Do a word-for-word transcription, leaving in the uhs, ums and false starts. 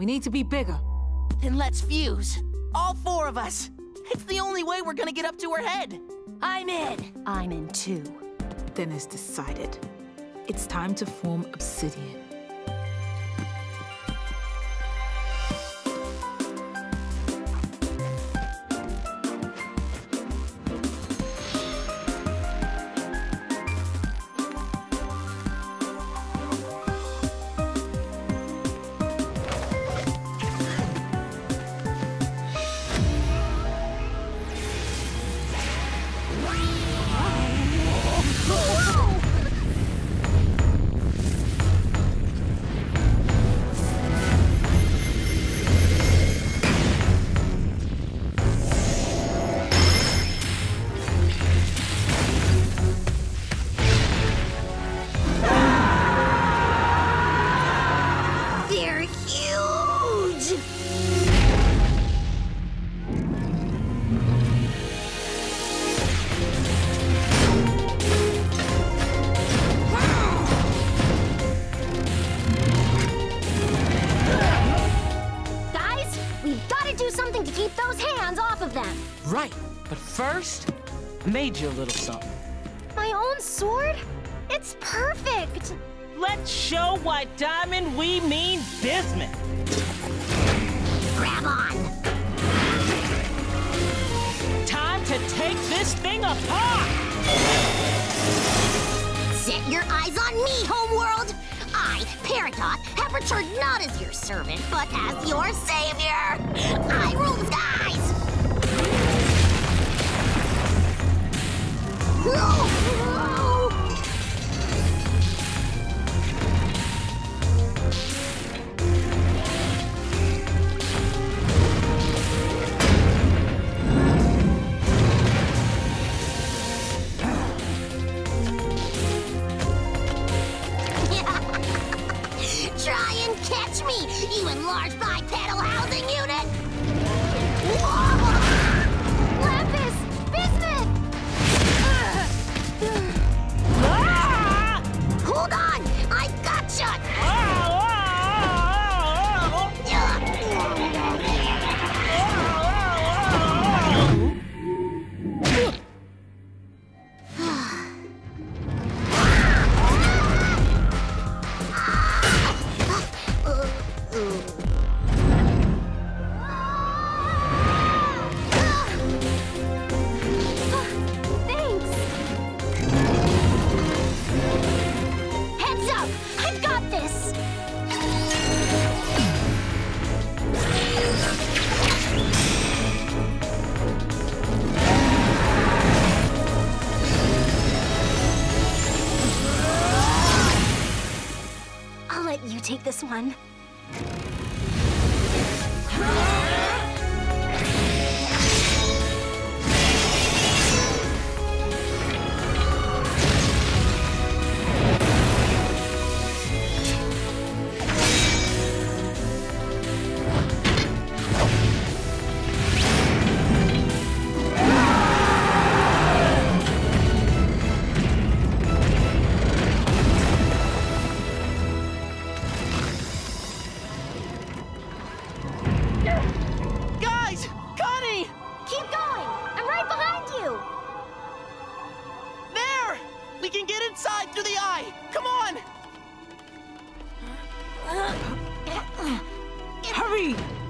We need to be bigger. Then let's fuse. All four of us. It's the only way we're gonna get up to her head. I'm in. I'm in too. Then it's decided. It's time to form Obsidian. Right, but first, I made you a little something. My own sword? It's perfect! Let's show why Diamond we mean Bismuth. Grab on! Time to take this thing apart! Set your eyes on me, homeworld! I, Peridot, have returned not as your servant, but as your savior! I rule the skies! Try and catch me, you enlarged bipedal housing unit! Lapis! Bismuth! Hold on! I gotcha! You take this one. We can get inside through the eye! Come on! Hurry!